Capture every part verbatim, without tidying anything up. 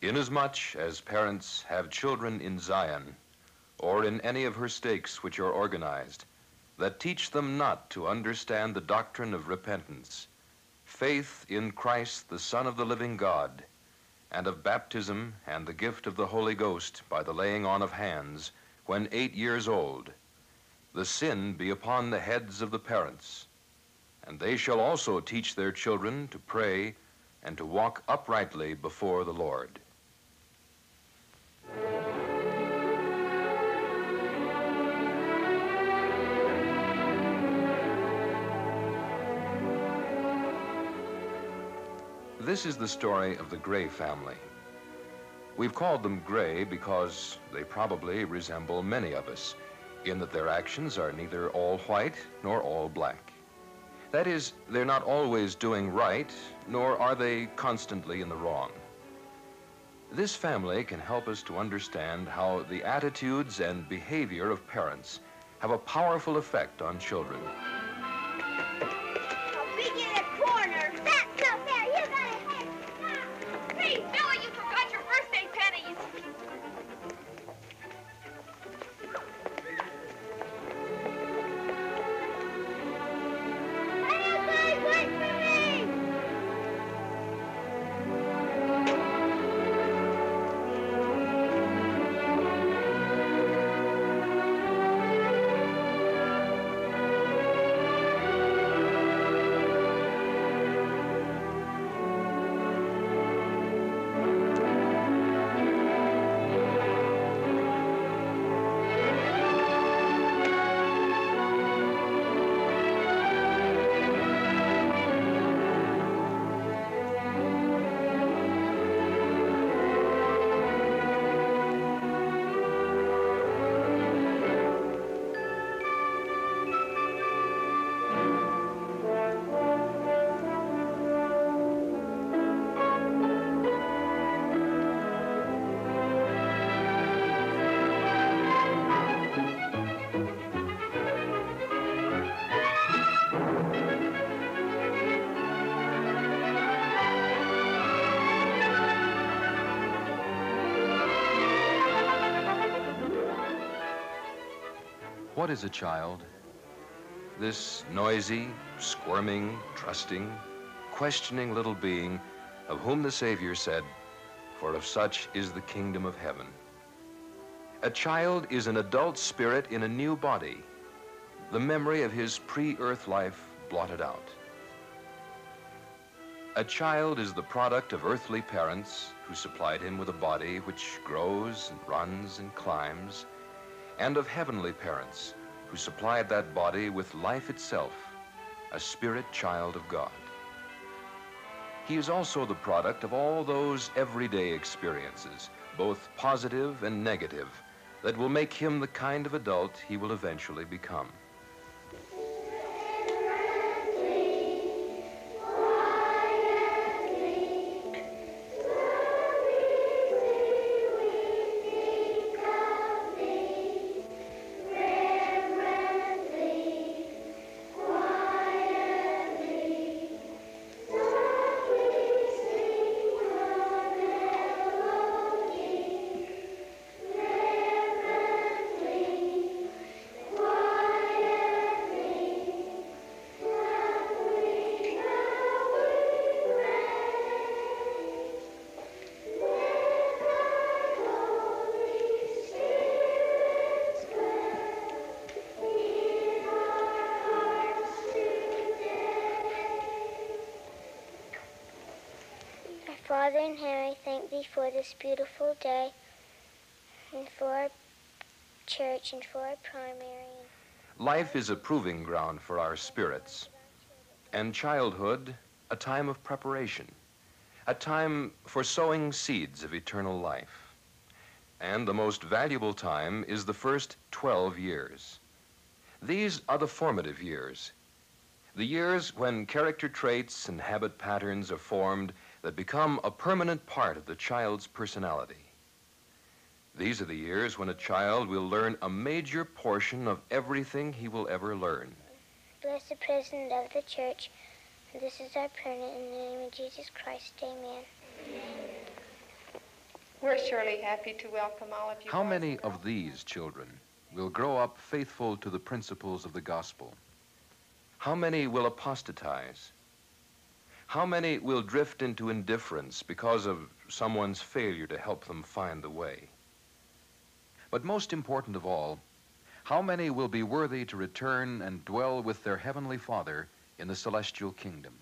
Inasmuch as parents have children in Zion, or in any of her stakes which are organized, that teach them not to understand the doctrine of repentance, faith in Christ, the Son of the living God, and of baptism and the gift of the Holy Ghost by the laying on of hands, when eight years old, the sin be upon the heads of the parents. And they shall also teach their children to pray and to walk uprightly before the Lord. This is the story of the Gray family. We've called them Gray because they probably resemble many of us, in that their actions are neither all white nor all black. That is, they're not always doing right, nor are they constantly in the wrong. This family can help us to understand how the attitudes and behavior of parents have a powerful effect on children. A big in a corner. That's not fair. You got a head start. Hey, Billy, you forgot your birthday pennies. Wait for me! What is a child? This noisy, squirming, trusting, questioning little being of whom the Savior said, "For of such is the kingdom of heaven." A child is an adult spirit in a new body, the memory of his pre-earth life blotted out. A child is the product of earthly parents who supplied him with a body which grows and runs and climbs, and of heavenly parents who supplied that body with life itself, a spirit child of God. He is also the product of all those everyday experiences, both positive and negative, that will make him the kind of adult he will eventually become. Father in heaven, I thank thee for this beautiful day, and for our church, and for our primary. Life is a proving ground for our spirits, and childhood a time of preparation, a time for sowing seeds of eternal life. And the most valuable time is the first twelve years. These are the formative years, the years when character traits and habit patterns are formed that become a permanent part of the child's personality. These are the years when a child will learn a major portion of everything he will ever learn. Bless the president of the church. This is our prayer in the name of Jesus Christ. Amen. We're surely happy to welcome all of you. How boys many and girls. of these children will grow up faithful to the principles of the gospel? How many will apostatize? How many will drift into indifference because of someone's failure to help them find the way? But most important of all, how many will be worthy to return and dwell with their Heavenly Father in the celestial kingdom?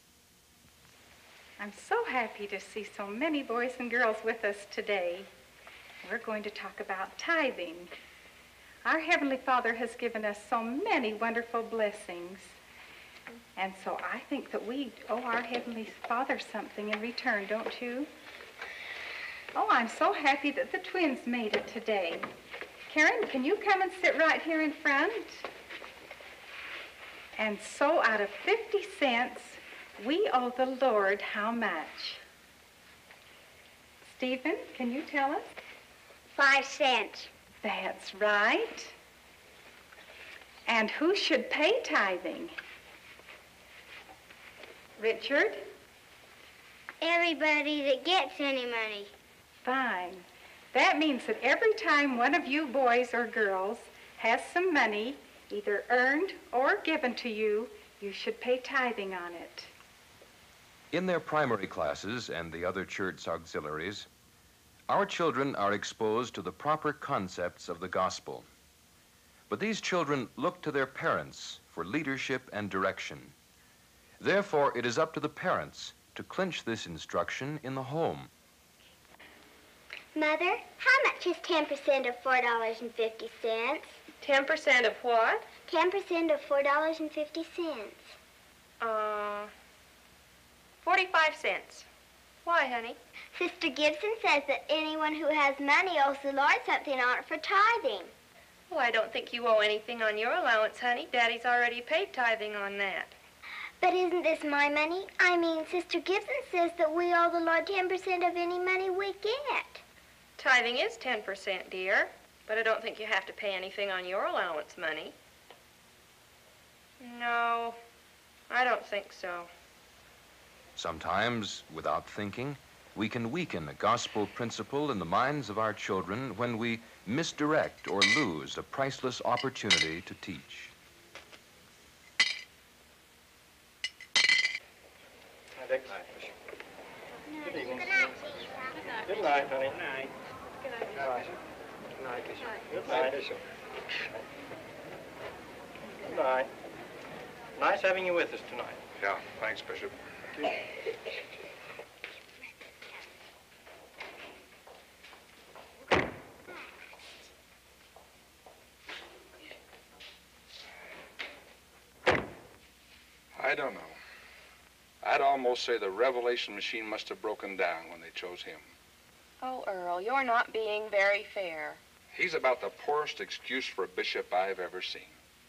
I'm so happy to see so many boys and girls with us today. We're going to talk about tithing. Our Heavenly Father has given us so many wonderful blessings. And so I think that we owe our Heavenly Father something in return, don't you? Oh, I'm so happy that the twins made it today. Karen, can you come and sit right here in front? And so out of fifty cents, we owe the Lord how much? Stephen, can you tell us? Five cents. That's right. And who should pay tithing? Richard? Everybody that gets any money. Fine. That means that every time one of you boys or girls has some money, either earned or given to you, you should pay tithing on it. In their primary classes and the other church auxiliaries, our children are exposed to the proper concepts of the gospel. But these children look to their parents for leadership and direction. Therefore, it is up to the parents to clinch this instruction in the home. Mother, how much is ten percent of four dollars and fifty cents? Ten percent of what? Ten percent of four dollars and fifty cents. Uh, forty-five cents. Why, honey? Sister Gibson says that anyone who has money owes the Lord something on it for tithing. Well, I don't think you owe anything on your allowance, honey. Daddy's already paid tithing on that. But isn't this my money? I mean, Sister Gibson says that we owe the Lord ten percent of any money we get. Tithing is ten percent, dear. But I don't think you have to pay anything on your allowance money. No, I don't think so. Sometimes, without thinking, we can weaken a gospel principle in the minds of our children when we misdirect or lose a priceless opportunity to teach. Good evening. Good night, honey. Good night. Good night. Good night. Good night. Good night. Nice having you with us tonight. Yeah, thanks, Bishop. I don't know. I'd almost say the revelation machine must have broken down when they chose him. Oh, Earl, you're not being very fair. He's about the poorest excuse for a bishop I've ever seen.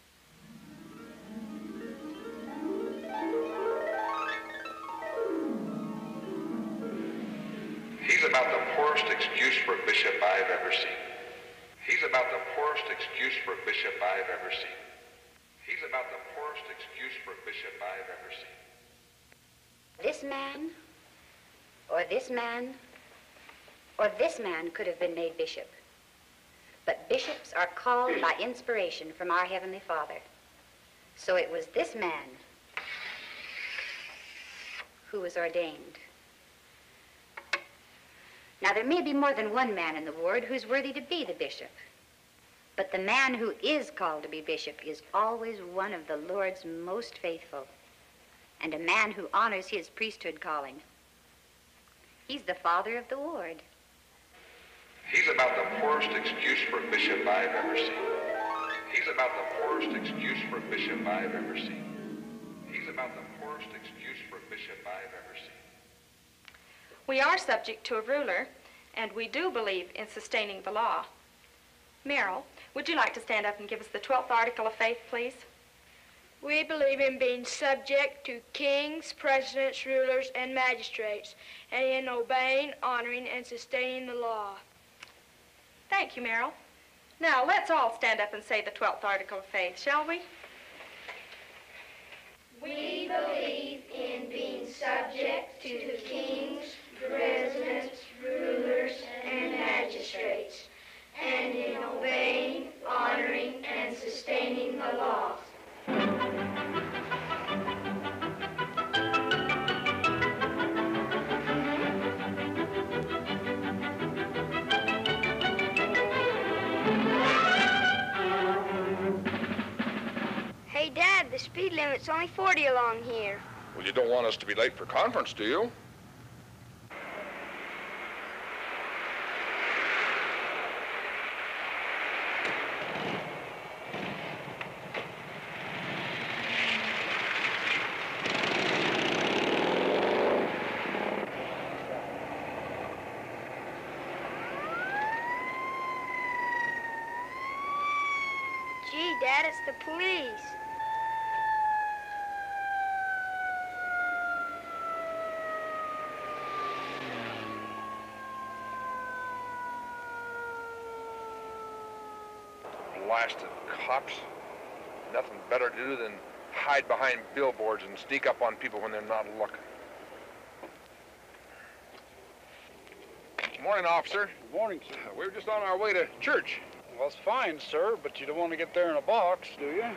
He's about the poorest excuse for a bishop I've ever seen. He's about the poorest excuse for a bishop I've ever seen. He's about the poorest excuse for a bishop I've ever seen. This man, or this man, or this man could have been made bishop. But bishops are called by inspiration from our Heavenly Father. So it was this man who was ordained. Now, there may be more than one man in the ward who's worthy to be the bishop. But the man who is called to be bishop is always one of the Lord's most faithful, and a man who honors his priesthood calling. He's the father of the ward. He's about the poorest excuse for a bishop I've ever seen. He's about the poorest excuse for a bishop I've ever seen. He's about the poorest excuse for a bishop I've ever seen. We are subject to a ruler, and we do believe in sustaining the law. Merrill, would you like to stand up and give us the twelfth article of faith, please? We believe in being subject to kings, presidents, rulers, and magistrates, and in obeying, honoring, and sustaining the law. Thank you, Merrill. Now, let's all stand up and say the twelfth article of faith, shall we? We believe in being subject to kings, presidents, rulers, speed limit's only forty along here. Well, you don't want us to be late for conference, do you? Gee, Dad, it's the police. Blasted cops. Nothing better to do than hide behind billboards and sneak up on people when they're not looking. Morning, officer. Good morning, sir. We were just on our way to church. Well, it's fine, sir, but you don't want to get there in a box, do you?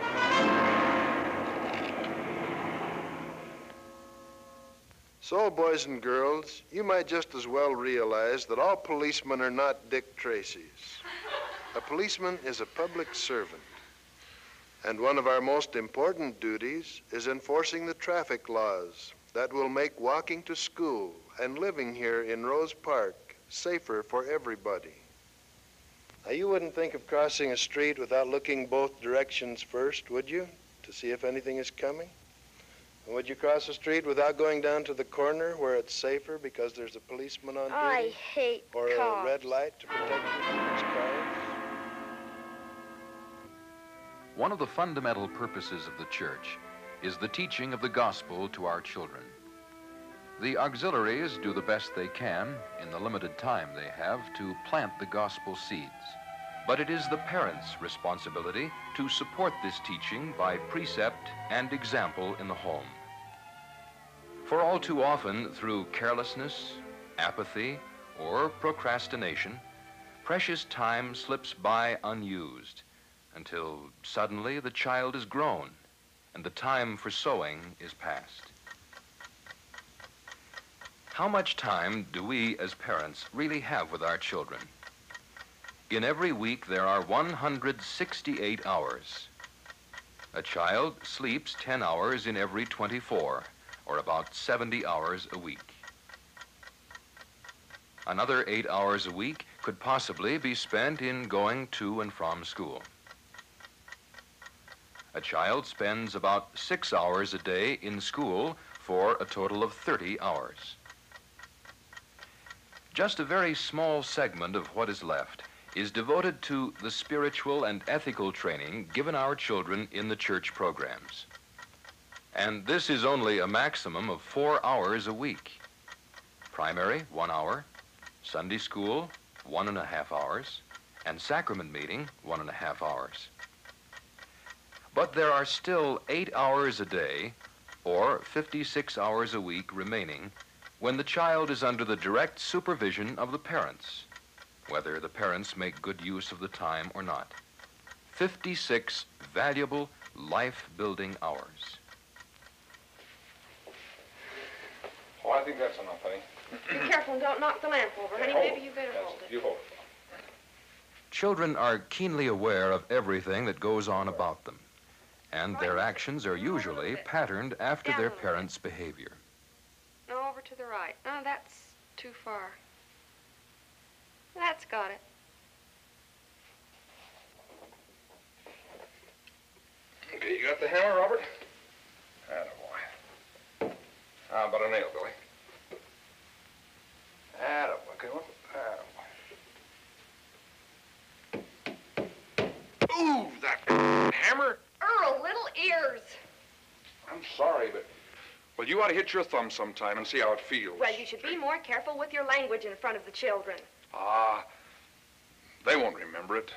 So, boys and girls, you might just as well realize that all policemen are not Dick Tracy's. A policeman is a public servant, and one of our most important duties is enforcing the traffic laws that will make walking to school and living here in Rose Park safer for everybody. Now, you wouldn't think of crossing a street without looking both directions first, would you? To see if anything is coming? And would you cross a street without going down to the corner where it's safer because there's a policeman on duty? I hate Or cops. a red light to protect you from these cars? One of the fundamental purposes of the church is the teaching of the gospel to our children. The auxiliaries do the best they can, in the limited time they have, to plant the gospel seeds. But it is the parents' responsibility to support this teaching by precept and example in the home. For all too often, through carelessness, apathy, or procrastination, precious time slips by unused until suddenly the child is grown and the time for sowing is past. How much time do we as parents really have with our children? In every week, there are one hundred sixty-eight hours. A child sleeps ten hours in every twenty-four, or about seventy hours a week. Another eight hours a week could possibly be spent in going to and from school. A child spends about six hours a day in school for a total of thirty hours. Just a very small segment of what is left is devoted to the spiritual and ethical training given our children in the church programs. And this is only a maximum of four hours a week. Primary, one hour, Sunday school, one and a half hours, and sacrament meeting, one and a half hours. But there are still eight hours a day, or fifty-six hours a week remaining, when the child is under the direct supervision of the parents, whether the parents make good use of the time or not. fifty-six valuable, life-building hours. Oh, I think that's enough, honey. Be careful and don't knock the lamp over, honey. Hold Maybe it. you better Yes, hold it. You hold it. Children are keenly aware of everything that goes on about them, and their actions are usually patterned after their parents' behavior. No, over to the right. No, that's too far. That's got it. Okay, you got the hammer, Robert? Attaboy. How about a nail, Billy? Attaboy, come on. Attaboy. Ooh, that hammer! Earl, little ears. I'm sorry, but... Well, you ought to hit your thumb sometime and see how it feels. Well, you should be more careful with your language in front of the children. Ah, they won't remember it.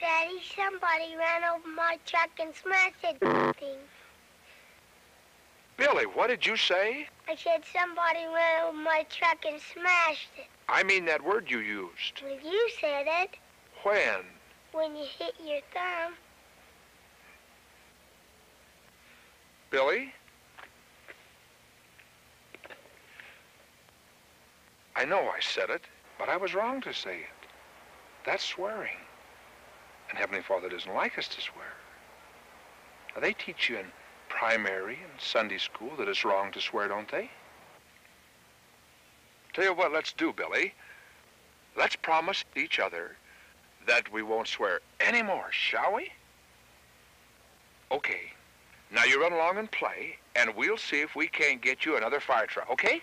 Daddy, somebody ran over my truck and smashed it thing. Billy, what did you say? I said somebody ran over my truck and smashed it. I mean that word you used. Well, you said it. When? When you hit your thumb. Billy? I know I said it, but I was wrong to say it. That's swearing. And Heavenly Father doesn't like us to swear. Now, they teach you in primary and Sunday school that it's wrong to swear, don't they? Tell you what, let's do, Billy. Let's promise each other that we won't swear anymore, shall we? Okay. Now you run along and play, and we'll see if we can't get you another fire truck, okay?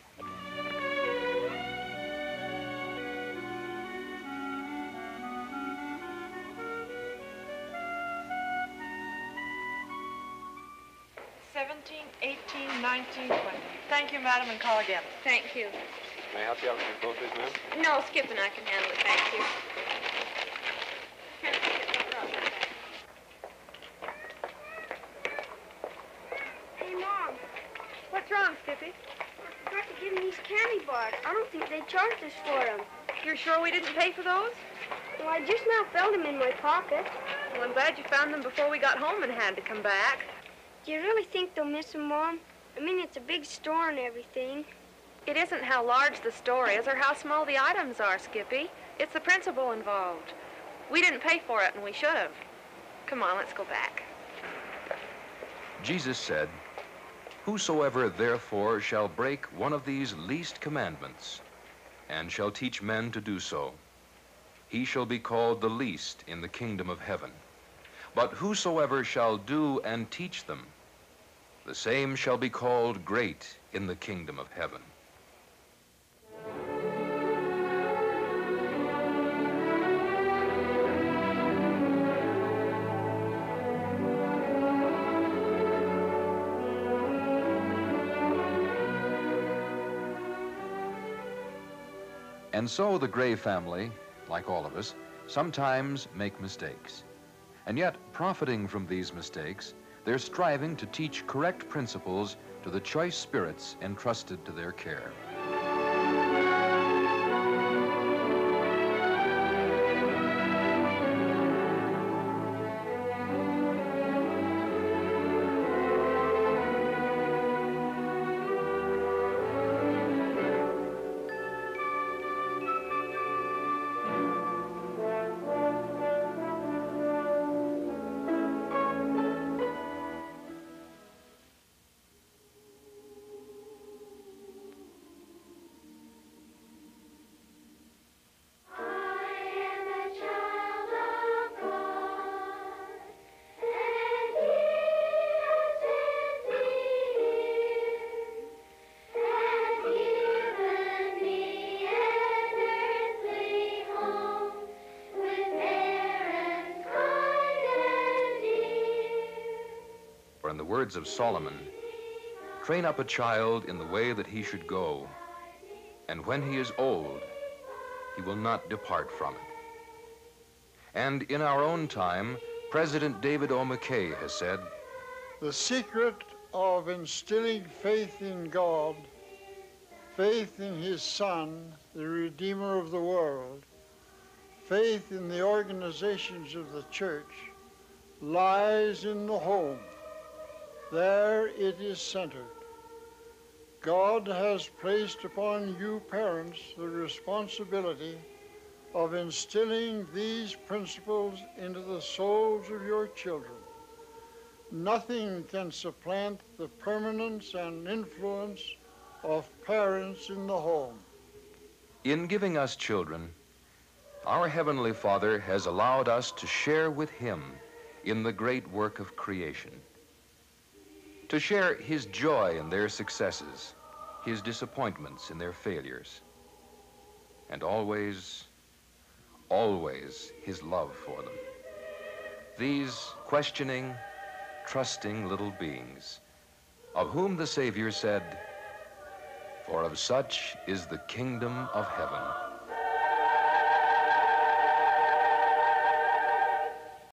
seventeen, eighteen, nineteen, twenty. Thank you, madam, and call again. Thank you. May I help you out with your groceries, ma'am? No, Skip and I can handle it, thank you. Hey, Mom. What's wrong, Skippy? I forgot to give him these candy bars. I don't think they charged us for them. You're sure we didn't pay for those? Well, I just now felt them in my pocket. Well, I'm glad you found them before we got home and had to come back. Do you really think they'll miss them, Mom? I mean, it's a big store and everything. It isn't how large the store is or how small the items are, Skippy. It's the principle involved. We didn't pay for it, and we should have. Come on, let's go back. Jesus said, "Whosoever therefore shall break one of these least commandments, and shall teach men to do so, he shall be called the least in the kingdom of heaven. But whosoever shall do and teach them, the same shall be called great in the kingdom of heaven." And so the Gray family, like all of us, sometimes make mistakes. And yet, profiting from these mistakes, they're striving to teach correct principles to the choice spirits entrusted to their care. For in the words of Solomon, "Train up a child in the way that he should go, and when he is old, he will not depart from it." And in our own time, President David O. McKay has said, "The secret of instilling faith in God, faith in His Son, the Redeemer of the world, faith in the organizations of the church, lies in the home. There it is centered. God has placed upon you parents the responsibility of instilling these principles into the souls of your children. Nothing can supplant the permanence and influence of parents in the home." In giving us children, our Heavenly Father has allowed us to share with Him in the great work of creation, to share His joy in their successes, His disappointments in their failures, and always, always His love for them. These questioning, trusting little beings, of whom the Savior said, "For of such is the kingdom of heaven."